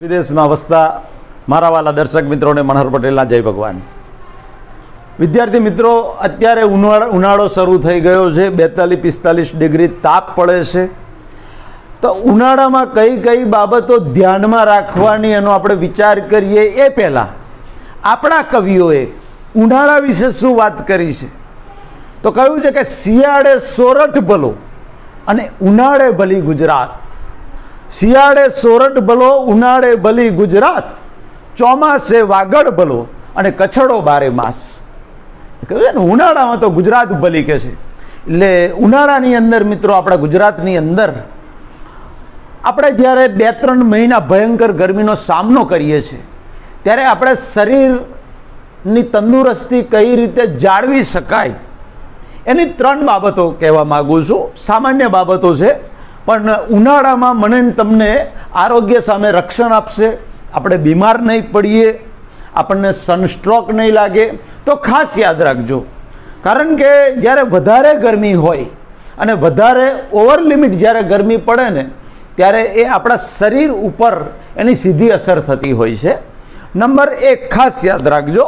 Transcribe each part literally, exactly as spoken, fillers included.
વિદેશમાં વસતા મારા વાલા દર્શક મિત્રોને મનહર પટેલના જય ભગવાન। વિદ્યાર્થી મિત્રો, અત્યારે ઉનાળો ઉનાળો શરૂ થઈ ગયો છે। બેતાલીસ પિસ્તાલીસ ડિગ્રી તાપ પડે છે। તો ઉનાળામાં કઈ કઈ બાબતો ધ્યાનમાં રાખવાની એનો આપણે વિચાર કરીએ એ પહેલાં આપણા કવિઓએ ઉનાળા વિશે શું વાત કરી છે? તો કહ્યું છે કે શિયાળે સોરઠ ભલો અને ઉનાળે ભલી ગુજરાત। શિયાળે સોરઠ ભલો, ઉનાળે ભલી ગુજરાત, ચોમાસે વાગડ ભલો અને કચ્છડો બારે માસ। કહ્યું છે ને ઉનાળામાં તો ગુજરાત ભલી કે છે। એટલે ઉનાળાની અંદર મિત્રો આપણા ગુજરાતની અંદર આપણે જ્યારે બે ત્રણ મહિના ભયંકર ગરમીનો સામનો કરીએ છીએ ત્યારે આપણે શરીરની તંદુરસ્તી કઈ રીતે જાળવી શકાય એની ત્રણ બાબતો કહેવા માગું છું। સામાન્ય બાબતો છે, પણ ઉનાળામાં મને તમને આરોગ્ય સામે રક્ષણ આપશે, આપણે બીમાર નહીં પડીએ, આપણને સનસ્ટ્રોક નહીં લાગે। તો ખાસ યાદ રાખજો, કારણ કે જ્યારે વધારે ગરમી હોય અને વધારે ઓવર લિમિટ જ્યારે ગરમી પડે ને ત્યારે એ આપણા શરીર ઉપર એની સીધી અસર થતી હોય છે। નંબર એક ખાસ યાદ રાખજો,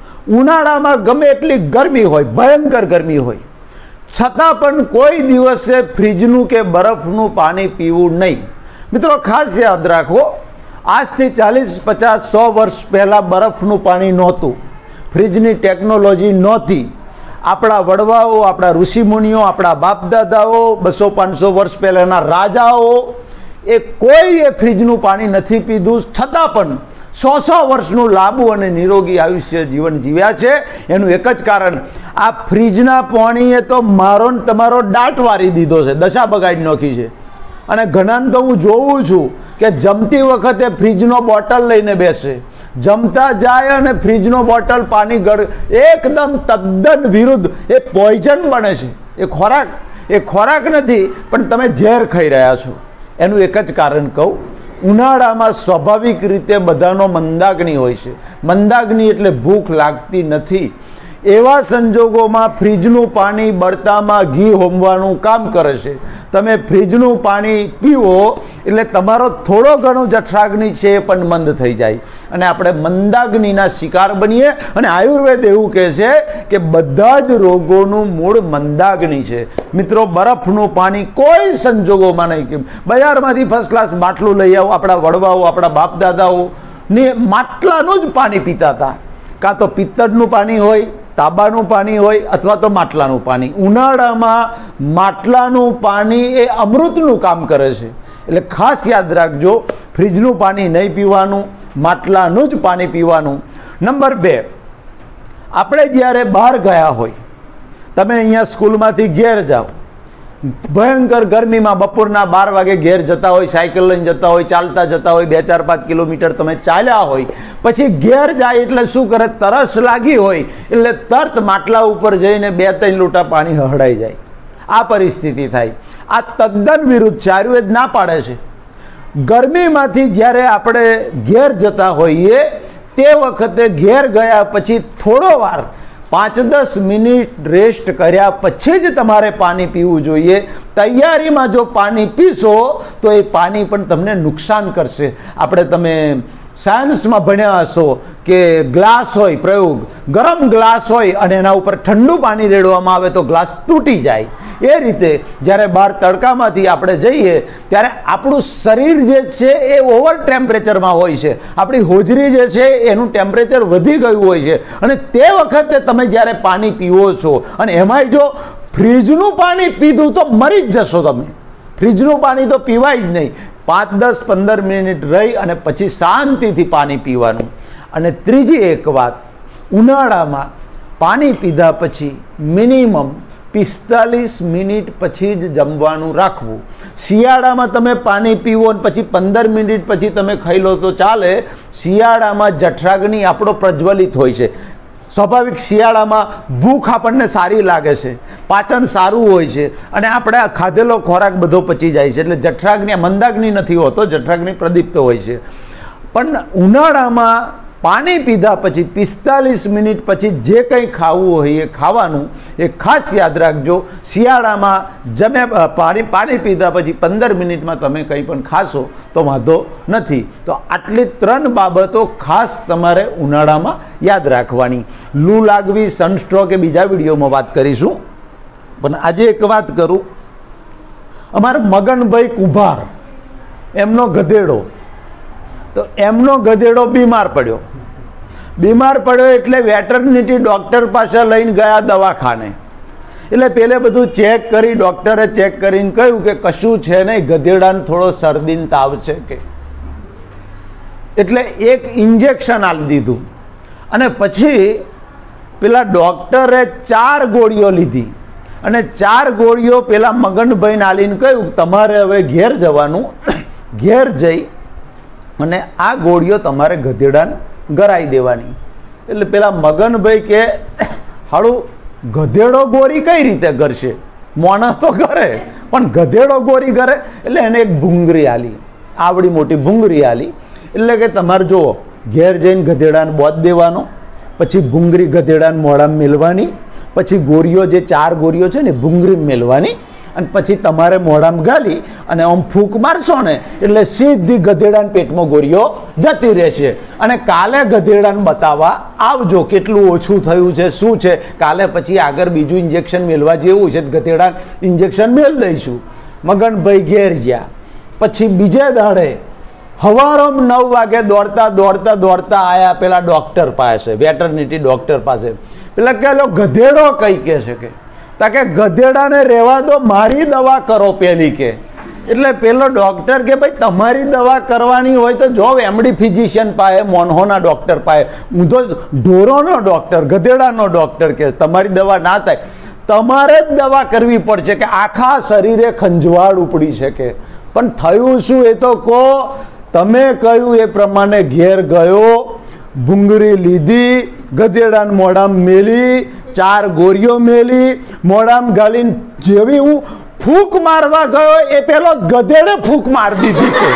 ઉનાળામાં ગમે એટલી ગરમી હોય, ભયંકર ગરમી હોય, છતાં પણ કોઈ દિવસે ફ્રીજનું કે બરફનું પાણી પીવું નહીં। મિત્રો ખાસ યાદ રાખો, આજથી ચાલીસ પચાસ સો વર્ષ પહેલાં બરફનું પાણી નહોતું, ફ્રીજની ટેકનોલોજી નહોતી। આપણા વડવાઓ, આપણા ઋષિમુનિઓ, આપણા બાપદાદાઓ, બસો પાંચસો વર્ષ પહેલાંના રાજાઓ એ કોઈ એ ફ્રીજનું પાણી નથી પીધું, છતાં પણ સો સો વર્ષનું લાંબુ અને નિરોગી આયુષ્ય જીવન જીવ્યા છે। એનું એક જ કારણ, આ ફ્રીજના પાણીએ તો મારો ને તમારો દાટ વારી દીધો છે, દશા બગાડી નાખી છે। અને ઘણાને તો હું જોઉં છું કે જમતી વખતે ફ્રીજનો બોટલ લઈને બેસે, જમતા જાય અને ફ્રીજનો બોટલ પાણી ગળ, એકદમ તદ્દન વિરુદ્ધ, એ પોઈઝન બને છે। એ ખોરાક એ ખોરાક નથી, પણ તમે ઝેર ખાઈ રહ્યા છો। એનું એક જ કારણ કહું, ઉનાળામાં સ્વાભાવિક રીતે બધાનો મંદાગ્નિ હોય છે। મંદાગ્નિ એટલે ભૂખ લાગતી નથી। એવા સંજોગોમાં ફ્રીજનું પાણી બળતામાં ઘી હોમવાનું કામ કરે છે। તમે ફ્રીજનું પાણી પીવો એટલે તમારો થોડો ઘણો જઠરાગ્નિ છે એ પણ મંદ થઈ જાય અને આપણે મંદાગ્નિના શિકાર બનીએ। અને આયુર્વેદ એવું કહે છે કે બધા જ રોગોનું મૂળ મંદાગ્નિ છે। મિત્રો, બરફનું પાણી કોઈ સંજોગોમાં નહીં। બજારમાંથી ફર્સ્ટ ક્લાસ માટલું લઈ આવો, આપણા વડવાઓ, આપણા બાપ દાદાઓ ને માટલાનું જ પાણી પીતા હતા, કાં તો પિત્તળનું પાણી હોય, તાંબાનું પાણી હોય, અથવા તો માટલાનું પાણી। ઉનાળામાં માટલાનું પાણી એ અમૃતનું કામ કરે છે। એટલે ખાસ યાદ રાખજો, ફ્રીજનું પાણી નહીં પીવાનું, માટલાનું જ પાણી પીવાનું। નંબર બે, આપણે જ્યારે બહાર ગયા હોય, તમે અહીંયા સ્કૂલમાંથી ઘેર જાઓ, ભયંકર ગરમીમાં બપોરના બાર વાગે ઘેર જતા હોય, સાયકલ લઈને જતા હોય, ચાલતા જતા હોય, બે ચાર પાંચ કિલોમીટર તમે ચાલ્યા હોય, પછી ઘેર જાય એટલે શું કરે, તરસ લાગી હોય એટલે તરત માટલા ઉપર જઈને બે ત્રણ લોટા પાણી હળાઈ જાય, આ પરિસ્થિતિ થાય। આ તદ્દન વિરુદ્ધ છે, આયુર્વેદ ના પાડે છે। ગરમીમાંથી જ્યારે આપણે ઘેર જતા હોઈએ તે વખતે ઘેર ગયા પછી થોડો વાર પાંચ દસ મિનિટ રેસ્ટ કર્યા પછી જ તમારે પાણી પીવું જોઈએ। તૈયારીમાં જો પાણી પીશો તો એ પાણી પણ તમને નુકસાન કરશે। આપણે તમે સાયન્સમાં ભણ્યા હશો કે ગ્લાસ હોય, પ્રયોગ, ગરમ ગ્લાસ હોય અને એના ઉપર ઠંડુ પાણી રેડવામાં આવે તો ગ્લાસ તૂટી જાય। એ રીતે જ્યારે બહાર તડકામાંથી આપણે જઈએ ત્યારે આપણું શરીર જે છે એ ઓવર ટેમ્પરેચરમાં હોય છે, આપણી હોજરી જે છે એનું ટેમ્પરેચર વધી ગયું હોય છે, અને તે વખતે તમે જ્યારે પાણી પીવો છો અને એમાંય જો ફ્રીજનું પાણી પીધું તો મરી જ જશો તમે। ફ્રીજનું પાણી તો પીવાય જ નહીં, પાંચ દસ પંદર મિનિટ રહી અને પછી શાંતિથી પાણી પીવાનું। અને ત્રીજી એક વાત, ઉનાળામાં પાણી પીધા પછી મિનિમમ પિસ્તાલીસ મિનિટ પછી જ જમવાનું રાખવું। શિયાળામાં તમે પાણી પીવો અને પછી પંદર મિનિટ પછી તમે ખાઈ લો તો ચાલે। શિયાળામાં જઠરાગ્નિ આપણો પ્રજ્વલિત હોય છે। સ્વાભાવિક શિયાળામાં ભૂખ આપણને સારી લાગે છે, પાચન સારું હોય છે અને આપણે ખાધેલો ખોરાક બધો પચી જાય છે, એટલે જઠરાગ્નિ મંદાગ્નિ નથી હોતો, જઠરાગ્નિ પ્રદીપ્ત હોય છે। પણ ઉનાળામાં પાણી પીધા પછી પિસ્તાલીસ મિનિટ પછી જે કંઈ ખાવું હોય એ ખાવાનું એ ખાસ યાદ રાખજો. શિયાળામાં જમે પાણી પાણી પીધા પછી પંદર મિનિટમાં તમે કંઈ પણ ખાશો તો વાંધો નથી. તો આટલી ત્રણ બાબતો ખાસ તમારે ઉનાળામાં યાદ રાખવાની. લૂ લાગવી, સનસ્ટ્રોક એ બીજા વિડીયોમાં વાત કરીશું, પણ આજે એક વાત કરું. અમારા મગનભાઈ કુંભાર, એમનો ગધેડો, તો એમનો ગધેડો બીમાર પડ્યો. બીમાર પડ્યો એટલે વેટરનિટી ડૉક્ટર પાસે લઈને ગયા દવાખાને. એટલે પેલે બધું ચેક કરી, ડૉક્ટરે ચેક કરીને કહ્યું કે કશું છે નહીં, ગધેડાને થોડો શરદીને તાવ છે કે. એટલે એક ઇન્જેક્શન આપી દીધું અને પછી પેલા ડૉક્ટરે ચાર ગોળીઓ લીધી અને ચાર ગોળીઓ પેલા મગનભાઈને આલીને કહ્યું તમારે હવે ઘેર જવાનું. ઘેર જઈ અને આ ગોળીઓ તમારે ગધેડાને ગરાઈ દેવાની. એટલે પેલા મગનભાઈ કે હાળું ગધેડો ગોરી કઈ રીતે કરશે? મોણા તો કરે પણ ગધેડો ગોરી કરે. એટલે એને એક ભૂંગળી આલી, આવડી મોટી ભૂંગળી આલી. એટલે કે તમારે જુઓ, ઘેર જઈને ગધેડાને બોધ દેવાનો, પછી ભૂંગળી ગધેડાને મોઢામાં મેલવાની, પછી ગોળીઓ જે ચાર ગોળીઓ છે ને ભૂંગળી મેલવાની, અને પછી તમારે મોઢામાં ગાલી અને આમ ફૂંક મારશો ને એટલે સીધી ગધેડાના પેટમાં ગોળીઓ જતી રહેશે. અને કાલે ગધેડાને બતાવવા આવજો કેટલું ઓછું થયું છે, શું છે. કાલે પછી આગળ બીજું ઇન્જેક્શન મેળવા જેવું છે, ગધેડા ઇન્જેક્શન મેળ દઈશું. મગનભાઈ ઘેર ગયા. પછી બીજે દાડે સવારમાં નવ વાગે દોડતા દોડતા દોડતા આયા પેલા ડૉક્ટર પાસે, વેટરનિટી ડૉક્ટર પાસે. પેલા કહેલો ગધેડો કઈ કહે છે કે તા કે ગધેડાને રહેવા દો, મારી દવા કરો પેલી કે. એટલે પેલો ડૉક્ટર કે ભાઈ તમારી દવા કરવાની હોય તો જો એમડી ફિઝિશિયન પાસે, મોનહોના ડૉક્ટર પાસે. હું તો ઢોરોનો ડૉક્ટર, ગધેડાનો ડૉક્ટર કે તમારી દવા ના થાય, તમારે જ દવા કરવી પડશે કે આખા શરીરે ખંજવાળ ઉપડી છે કે. પણ થયું શું એ તો કહો. તમે કહ્યું એ પ્રમાણે ઘેર ગયો, ભૂંગળી લીધી, ગધેડાને મોઢામાં મેલી, ચાર ગોળીઓ મેલી, મોઢામાં ગાલીને જેવી હું ફૂંક મારવા ગયો એ પેલો ગધેડે ફૂંક મારી દીધી કે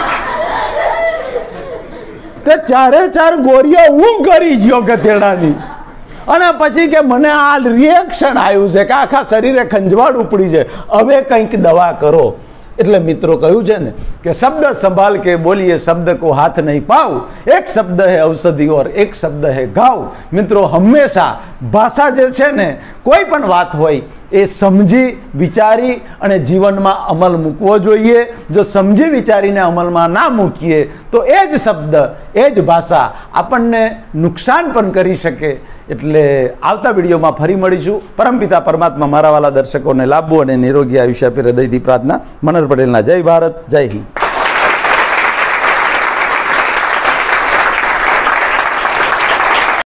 તે ચારે ચાર ગોળીઓ હું કરી ગયો ગધેડાની. અને પછી કે મને આ રિએક્શન આવ્યું છે કે આખા શરીરે ખંજવાળ ઉપડી છે, હવે કંઈક દવા કરો. એટલે મિત્રો કહ્યું છે ને કે શબ્દ સંભાલ કે બોલીએ, શબ્દ કો હાથ નહીં પાવ. એક શબ્દ હે ઔષધિ ઓર એક શબ્દ હે ઘાવ. મિત્રો હંમેશા ભાષા જે છે ને, કોઈ પણ વાત હોય એ સમજી વિચારી અને જીવનમાં અમલ મૂકવો જોઈએ. જો સમજી વિચારીને અમલમાં ના મૂકીએ તો એ જ શબ્દ, એ જ ભાષા આપણને નુકસાન પણ કરી શકે. એટલે આવતા વિડીયોમાં ફરી મળીશું. પરમપિતા પરમાત્મા મારા વાલા દર્શકોને લાભવું અને નિરોગી આયુષ્ય આપી હૃદયથી પ્રાર્થના. મનોહર પટેલના જય ભારત, જય હિન્દ.